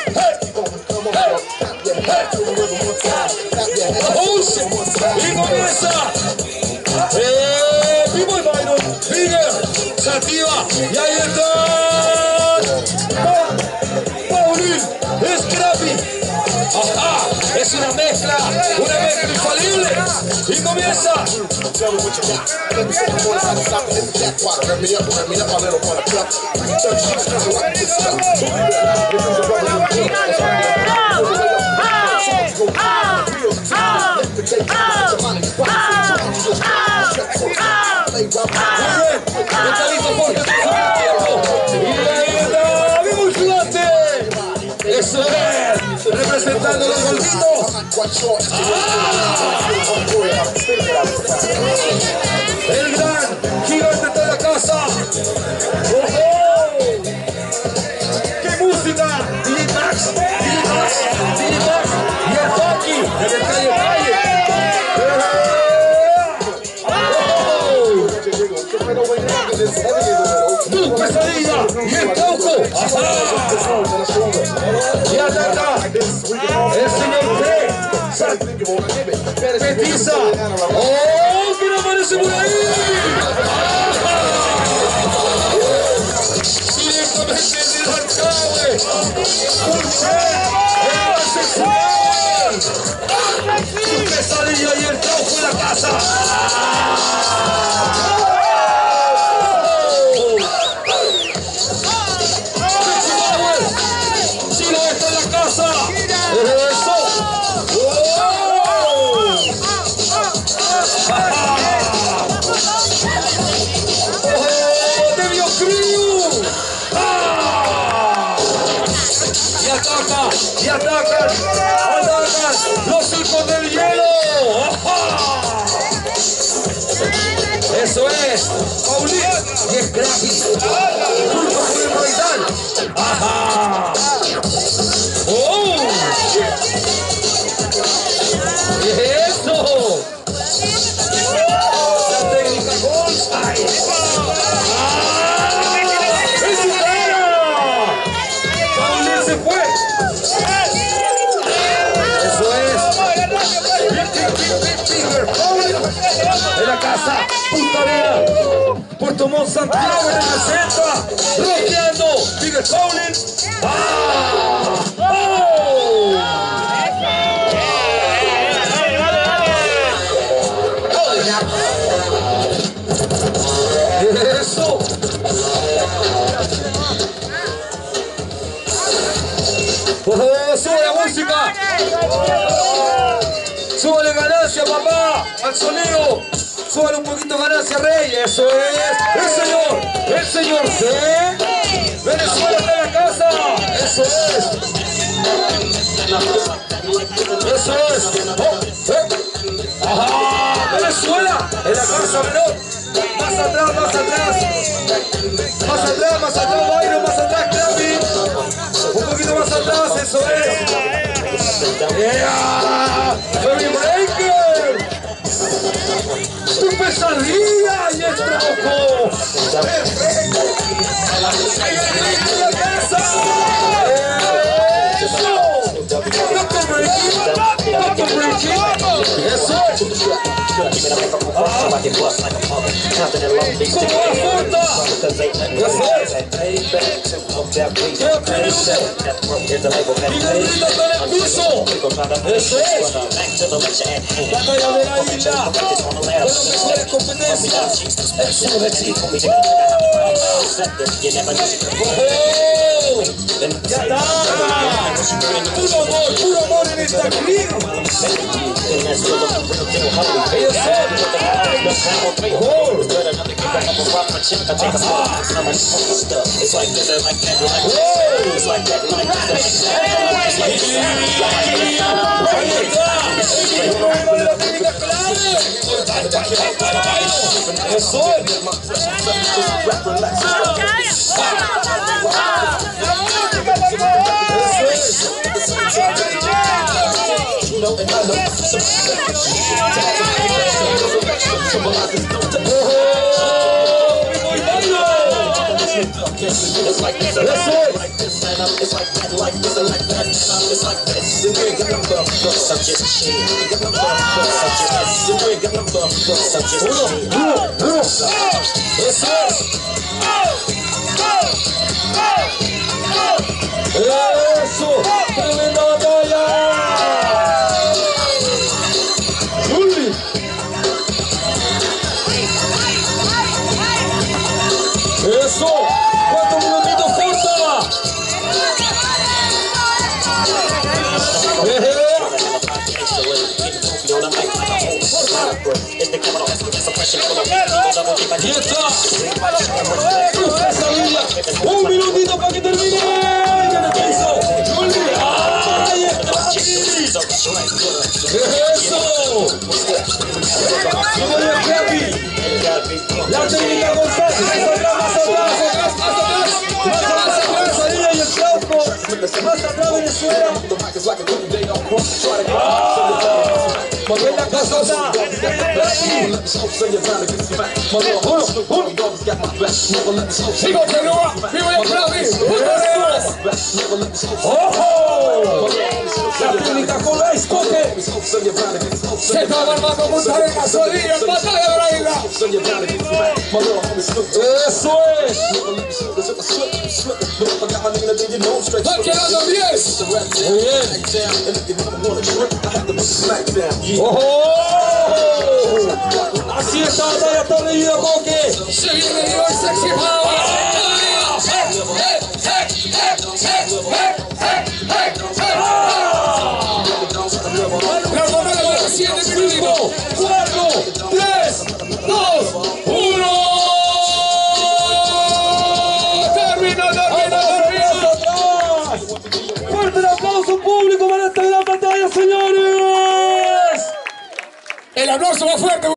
Y comienza B-Boy Byron, Miguel, Sativa, y ahí está Paulín, Scrappy. Ajá, es una mezcla infalible. Y comienza. Eso es, representando los gorditos. El gran gigante de la casa. ¡Qué música! Dilimax y el funky en el calle. Tu pesadilla y el cauco. Y ataca el señor P. Petiza. ¡Oh, que no aparece por ahí! Directamente del Arcaue. Tu pesadilla y el cauco en la casa. Y atacan los hijos del hielo. Eso es, Paulín y Scrappy. Junto con el Maidán. Ajá. ¡Oh! ¡Eso! La técnica Goldstein. ¡En su cara! Paulín se fue. En la casa, Punta Vía, Puerto Montt, Santiago representa, rockeando, Miguel Paulín. Eso. Sube la música. Súbale ganancia, papá, al sonido. Súbale un poquito ganancia, Rey. Eso es. El señor C. Venezuela está en la casa. Eso es. Ajá. Venezuela en la casa menor. Más atrás. Byron, más atrás, Scrappy. Un poquito más atrás, eso es. Yeah. Heavy Breaker. Tu pesadilla y el trabajo. Perfecto. Ahí viene la casa. Eso. Dr. Breaking. Eso. Como la fruta. Y la grita está en el piso. Eso es. Batalla de la isla. Con las mejores competencias. Eso es. Ya está. Puro amor en esta clip. Ellos son Eso, tremenda batalla. Juli. Eso, 4 minutitos falta. Aquí está. Esa línea. 1 minutito para que termine. En el piso. Juli. ¡Ay, está aquí! ¡Eso! La técnica González. Más atrás. María y el Trauco. Más atrás Venezuela. Mover la casota. Sigo, Canoa. Vivo el Claudio. ¡Ojo! La técnica con la escote. Se está armando mucha de gasolina en batalla de la isla. Eso es. Va quedando 10. Muy bien. ¡Ojo! Así está la batalla, está reñida, Coque. Se viene el sexy power. ¡7 minutos! 4, 3, 2, 1. ¡Termina! ¡Fuerte el aplauso público para esta gran batalla, señores! El aplauso más fuerte.